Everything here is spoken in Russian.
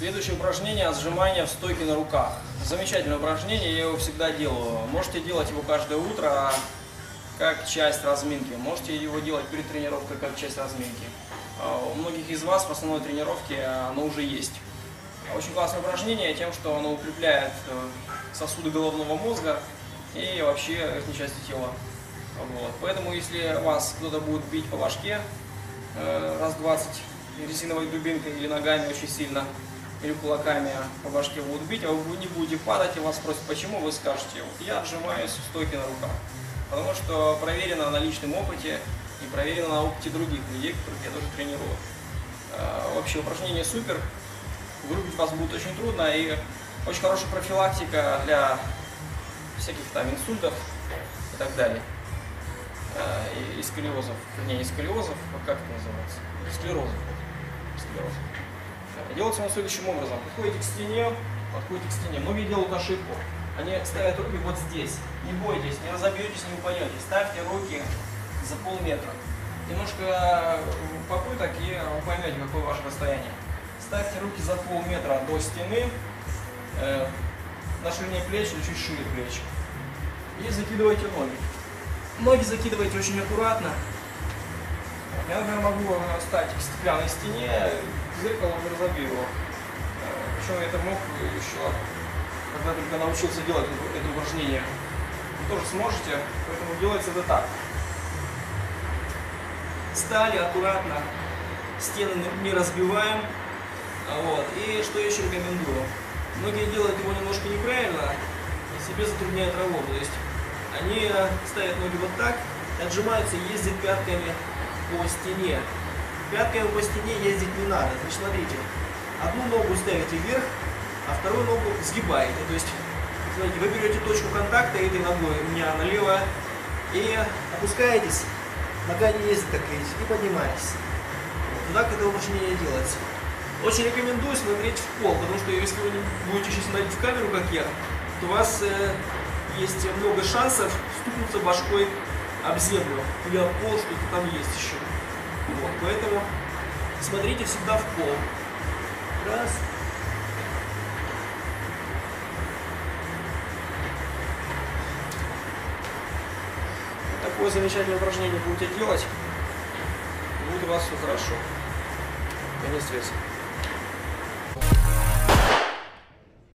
Следующее упражнение — отжимания в стойке на руках. Замечательное упражнение, я его всегда делаю. Можете делать его каждое утро как часть разминки. Можете его делать перед тренировкой как часть разминки. У многих из вас в основной тренировке оно уже есть. Очень классное упражнение тем, что оно укрепляет сосуды головного мозга и вообще верхней части тела. Вот. Поэтому если вас кто-то будет бить по башке раз 20 резиновой дубинкой или ногами очень сильно, или кулаками по башке будут бить, а вы не будете падать, и вас спросят, почему, вы скажете: вот я отжимаюсь в стойке на руках. Потому что проверено на личном опыте и проверено на опыте других людей, которых я тоже тренирую. Вообще упражнение супер, вырубить вас будет очень трудно, и очень хорошая профилактика для всяких там инсультов и так далее. И сколиозов, вернее, не сколиозов, а как это называется? Склерозов. Делается оно следующим образом. Подходите к стене, многие делают ошибку. Они ставят руки вот здесь. Не бойтесь, не разобьетесь, не упадете. Ставьте руки за полметра. Немножко попыток, и вы поймете, какое ваше расстояние. Ставьте руки за полметра до стены, на ширине плеч или чуть шире плеч. И закидывайте ноги. Ноги закидывайте очень аккуратно. Я, например, могу стать к стеклянной стене, к зеркалу и разобью его. Причем я это мог еще, когда только научился делать это упражнение. Вы тоже сможете, поэтому делается это так. Стали аккуратно, стены не разбиваем. Вот. И что я еще рекомендую? Многие делают его немножко неправильно и себе затрудняют работу. То есть они ставят ноги вот так, отжимаются, ездят пятками по стене. Пятками по стене ездить не надо. Значит, смотрите, одну ногу ставите вверх, а вторую ногу сгибаете. То есть, смотрите, вы берете точку контакта этой ногой у меня налево и опускаетесь, нога не ездит, так видите, и поднимаетесь. Вот так это упражнение делается. Очень рекомендую смотреть в пол, потому что если вы не будете сейчас смотреть в камеру, как я, то у вас есть много шансов стукнуться башкой об землю или об пол, что-то там есть еще. Вот, поэтому смотрите всегда в пол. Раз. Вот такое замечательное упражнение будете делать, будет у вас все хорошо. Конец связи.